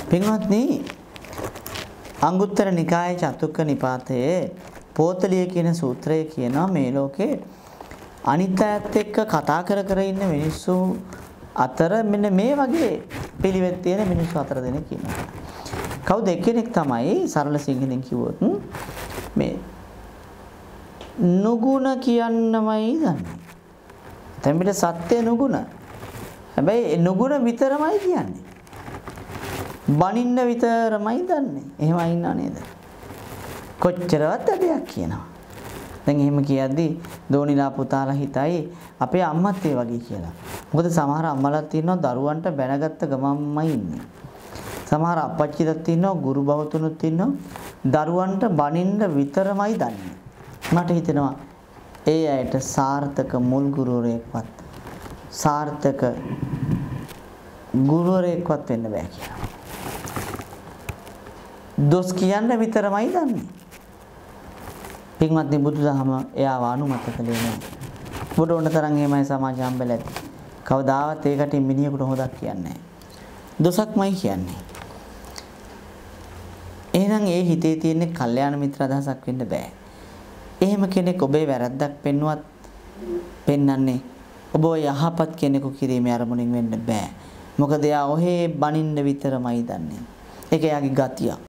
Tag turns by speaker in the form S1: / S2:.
S1: පින්වත්නි අංගුත්තර නිකායේ චතුක්ක නිපාතයේ පෝතලිය කියන සූත්‍රය කියනවා මේ ලෝකේ අනිත් අයත් එක්ක කතා කර ඉන්න මිනිස්සු අතර මෙන්න මේ වගේ පිළිවෙත් තියෙන මිනිස්සු අතර දෙනෙක් ඉන්නවා. කවුද එක්කෙනෙක් තමයි සරල සිංහලෙන් කිව්වොත් මේ නුගුණ කියන්නමයි දන්නේ. දැන් පිට සත්‍ය නුගුණ. හැබැයි නුගුණ විතරමයි කියන්නේ. බනින්න විතරමයි දන්නේ. එහෙමයි ඉන්නව නේද? කොච්චරවත් අඩයක් කියනවා. දැන් එහෙම කියද්දි දෝනිලා පුතාලා හිතයි අපේ අම්මත් ඒ වගේ කියලා. මොකද සමහර අම්මලාත් ඉන්නවා දරුවන්ට බැනගත්ත ගමන්මයි ඉන්නේ. සමහර අපච්චිලත් ඉන්නවා ගුරු බවතුනුත් ඉන්නවා දරුවන්ට බනින්න විතරමයි දන්නේ. මට හිතෙනවා ඒ අයට සාර්ථක මුල් ගුරුවරයෙක්වත් සාර්ථක ගුරුවරයෙක්වත් වෙන්න බෑ කියලා. දොස් කියන්න විතරමයි දන්නේ. පින්වත්නි බුදුදහම එයාව අනුමත කළේ නෑ. බුදු වුණ තරම් එහෙමයි සමාජ හම්බෙලා ඇති. කවදාවත් ඒකට මිනිහෙකුට හොදක් කියන්නේ නෑ. දොසක්මයි කියන්නේ. එහෙනම් ඒ හිතේ තියෙන කල්යාණ මිත්‍ර අදහසක් වෙන්න බෑ. එහෙම කෙනෙක් ඔබේ වැරද්දක් පෙන්වුවත් පෙන්වන්නේ ඔබ යහපත් කෙනෙකු කිරීමේ අරමුණින් වෙන්න බෑ. මොකද එයා ඔහේ බනින්න විතරමයි දන්නේ. ඒක එයාගේ ගතිය.